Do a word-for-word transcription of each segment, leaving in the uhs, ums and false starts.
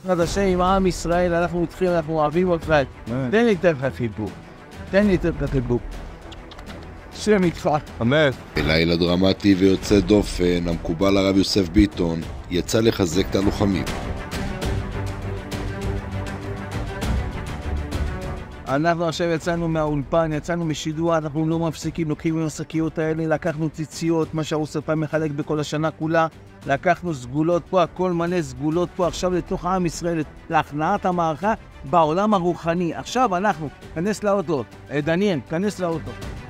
בעזרת השם עם עם ישראל, אנחנו איתכם, אנחנו אוהבים אותך. תן לי את החיבוק. תן לי את החיבוק. שם איתך. אמן. בלילה דרמטי ויוצא דופן, המקובל הרב יוסף ביטון יצא לחזק את הלוחמים. אנחנו עכשיו יצאנו מהאולפן, יצאנו משידוע, אנחנו לא מפסיקים, לוקחים עם השקיות האלה, לקחנו ציציות, מה שהרוס אלפיים מחלק בכל השנה כולה, לקחנו סגולות פה, הכל מלא סגולות פה, עכשיו לתוך עם ישראל, להכנעת המערכה בעולם הרוחני. עכשיו אנחנו, כנס לאוטו, דניאל, כנס לאוטו.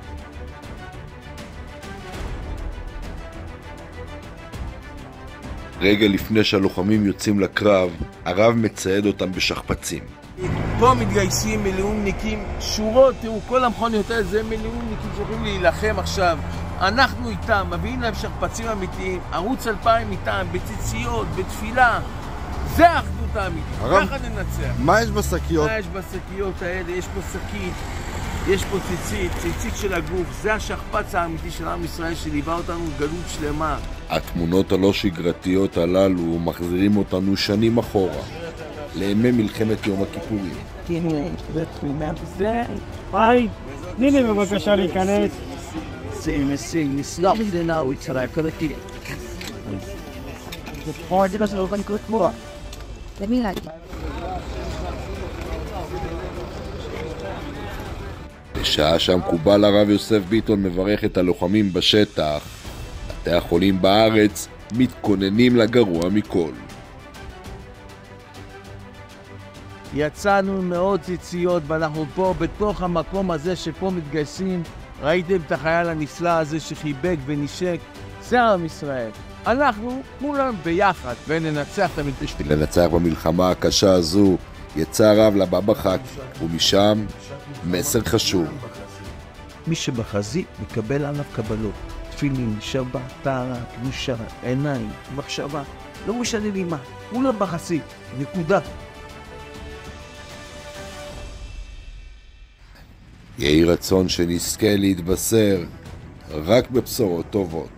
רגע לפני שהלוחמים יוצאים לקרב, הרב מצייד אותם בשכפ"צים. פה מתגייסים מילואימניקים, שורות, תראו, כל המכוניות האלה זה מילואימניקים שיכולים להילחם עכשיו. אנחנו איתם, מביאים להם שכפ"צים אמיתיים, ערוץ אלפיים איתם, בציציות, בתפילה. זה האחדות האמיתית, ככה ננצח. מה יש בשקיות? מה יש בשקיות האלה? יש פה שקית, יש פה ציצית, ציצית של הגוף. זה השכפ"ץ האמיתי של עם ישראל שליווה אותנו גלות שלמה. התמונות הלא שגרתיות הללו מחזירים אותנו שנים אחורה, לימי מלחמת יום הכיפורים. היי, תני לי בבקשה להיכנס. נסלח לי נאו יצרה, כל הכי. זה פחות, זה בסדר, אני קורא כמו. למי להגיד? בשעה שהמקובל הרב יוסף ביטון מברך את הלוחמים בשטח, בתי החולים בארץ מתכוננים לגרוע מכל. יצאנו מאות ציציות ואנחנו פה בתוך המקום הזה שפה מתגייסים. ראיתם את החייל הנפלא הזה שחיבק ונשק. זה עם ישראל. אנחנו כולם ביחד וננצח את המלחמה. בשביל לנצח במלחמה הקשה הזו יצא הרב לבבא חאקי, ומשם מסר חשוב. מי שבחזית מקבל עליו קבלות. תפילין, שבת, טהרה, קדושה, עיניים, מחשבה. לא משנה לי מה, כולם בחזית. נקודה. יהי רצון שנזכה להתבשר רק בבשורות טובות.